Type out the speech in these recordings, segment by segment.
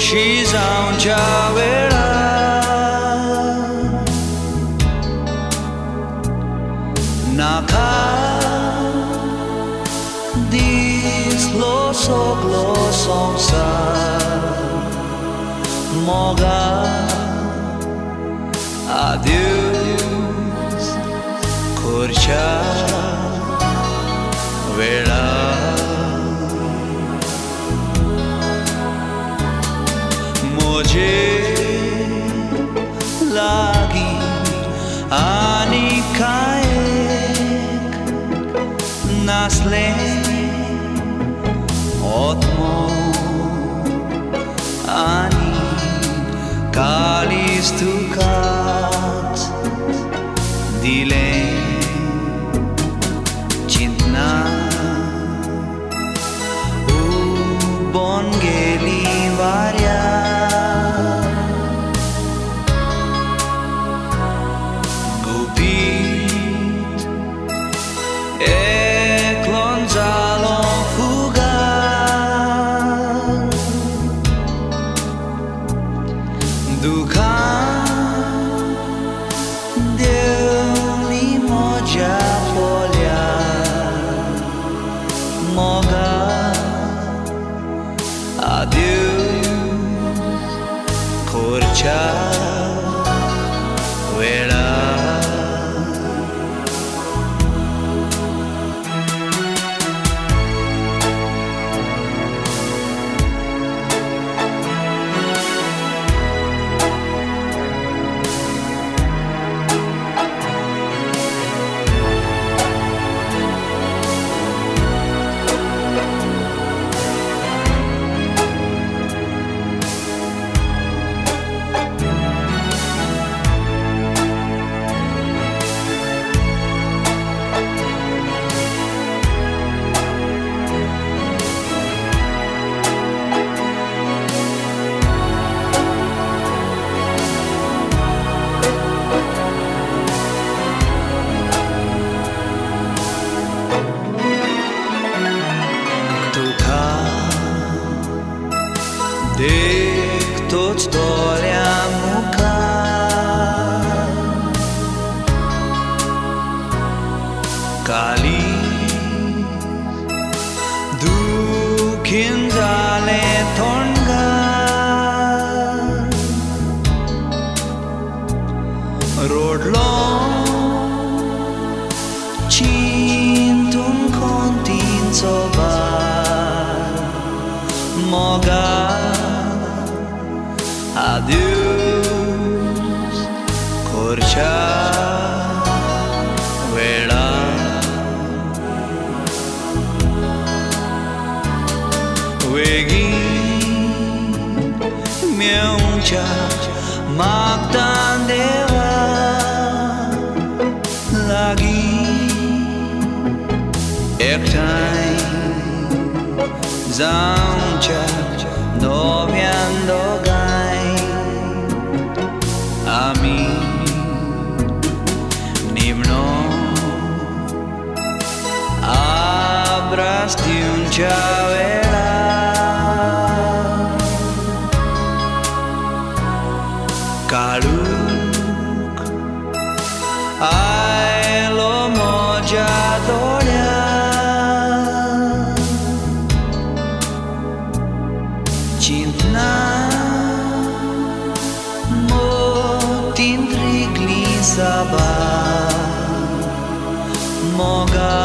și जाऊंच्या वेळा नाका दिसलो सगलो संसार मोगा adeus करच्या वेळा मुझे लागी आणि कायक नासले ओत्मो आणि कालीस तुकाच दिले चिंतना उबोन गेली वाऱ्या Toți doream ca Cali dukinzale tonga Rodlo cintun contin soba Moga adeus corcia वेळा वेगी मेऊंच्या मागतान देवा लागी एकठांय जाऊंच्या नव्यान दोगांय आमी निमणो abraç diunच्या वेळा काळूक आयलो म्हज्या दोळ्यान चिंतना मोतीन रिगली साबा मोगा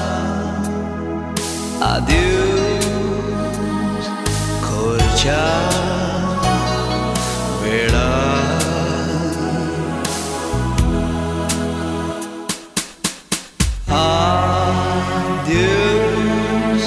adeus corcia वेळा adeus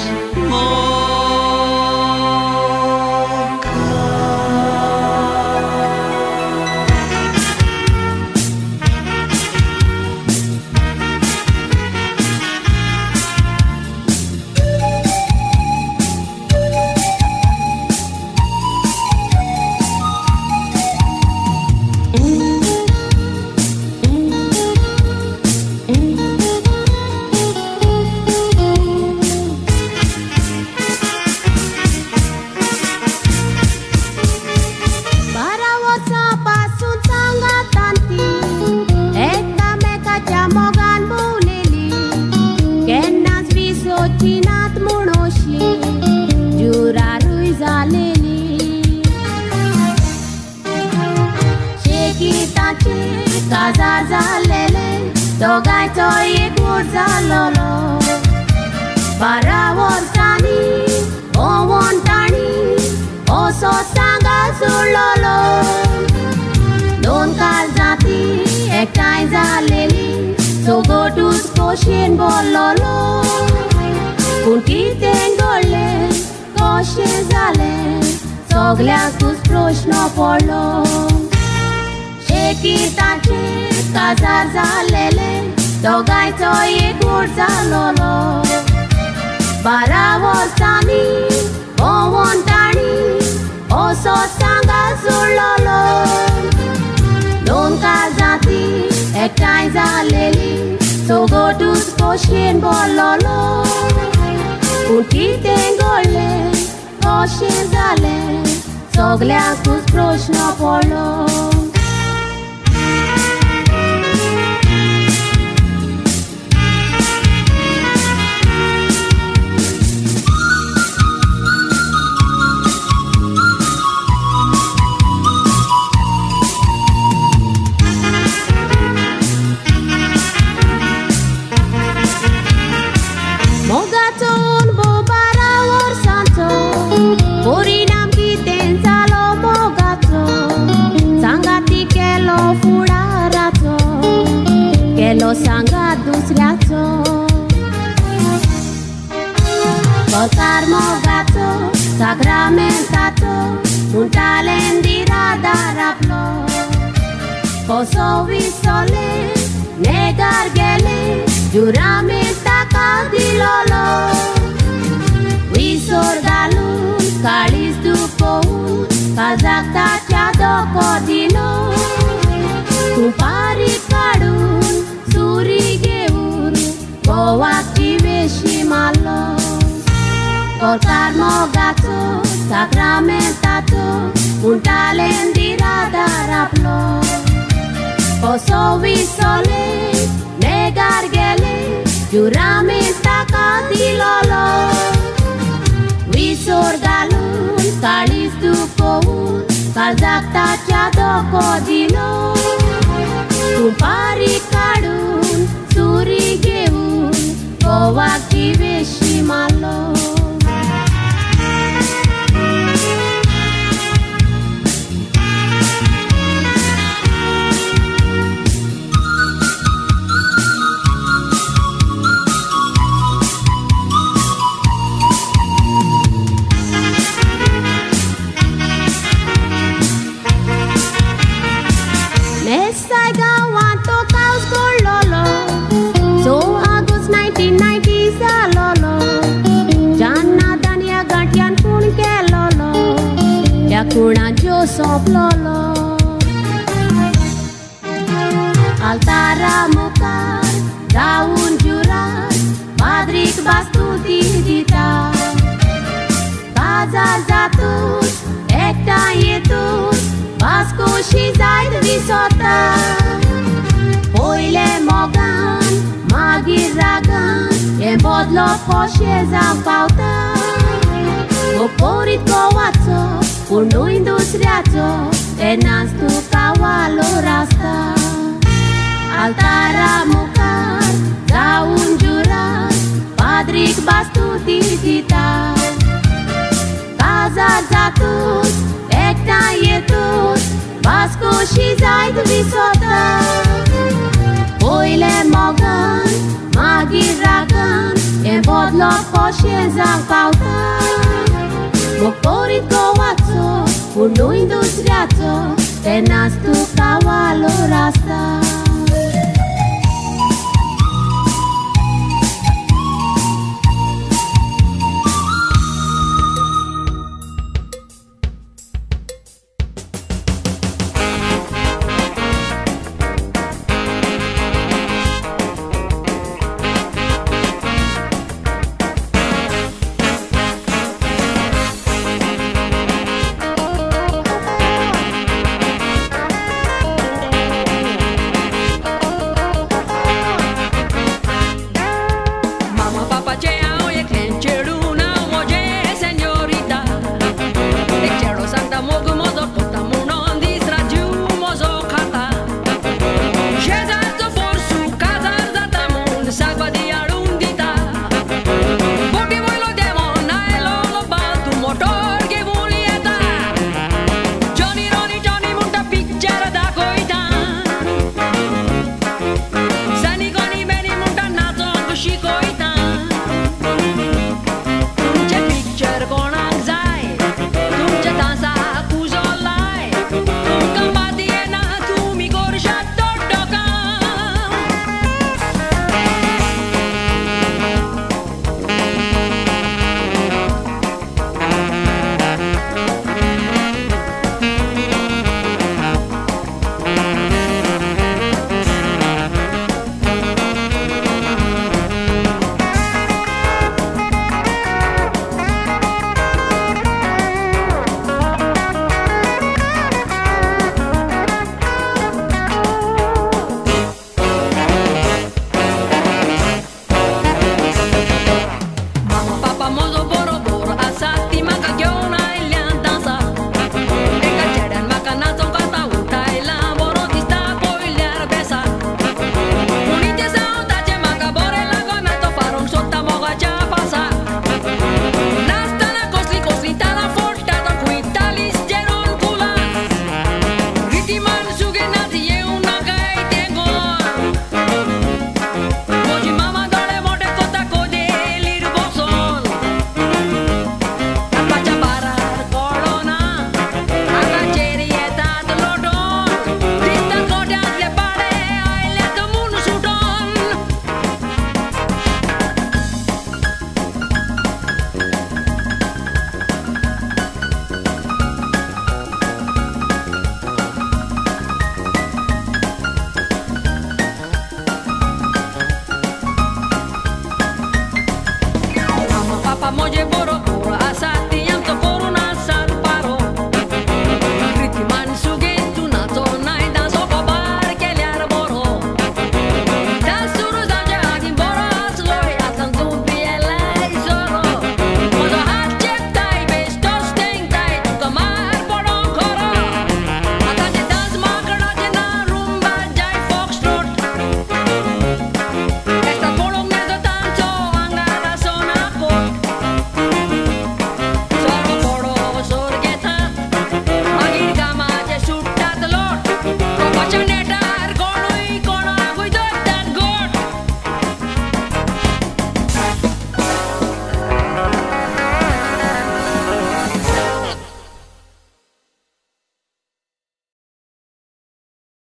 Sogotus koshin bololo Kunkite ngole koshin zale Sogliatus proshno polo Shekitache kazazalele Dogai toye kurzalolo Baravostani Owontani Oso sanga zulolo Don kazati Ektai zaleli Sogotus koshin bololo Kunkite ngole koshin zale Sogliatus proshno polo Mogaton bobara orsanto Porinam kiten salo mogato Sangati kelo fudarato Kelo sangat dusriato Voltar mogato Sacramentato Un talendira daraplo Poso visole Negargele Juramenta kadilolo Wisorgalun Kalis dupoun Kazakta chado kodilo Kumpari kadun Suri geun Goakti veshimalo Voltar mogato Sacramentato Un talendira daraplo Poso visole Negargele Juramenta kadilolo Wisorgalun Kalis dupoun Kazakta chado kodilo Kumpari kadun Suri geun Goakti veshimalo So August 1990 salolo Janna dania gatian kun kelolo Yakuna jo soplolo Altara mukar daun jurat Padrik bastuti dita Bazar zatus ekta yetus Basko shizaid visota Oile mogan, magir ragan E bodlo koshe zampauta Goporit kovaco, purnu industriaco E nastu kawalo rasta Altara mukar, daun jurat Padrik bastuti dita Kazar zatus, ekta yetus Basko shizaid visota Oile mogan, magir ragan E bodlo koshe zampauta Goporit kovaco, purnu industriaco E nastu kawalo rasta